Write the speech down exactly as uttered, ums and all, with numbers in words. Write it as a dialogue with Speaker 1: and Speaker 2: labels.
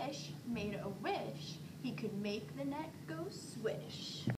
Speaker 1: fish made a wish, he could make the net go swish.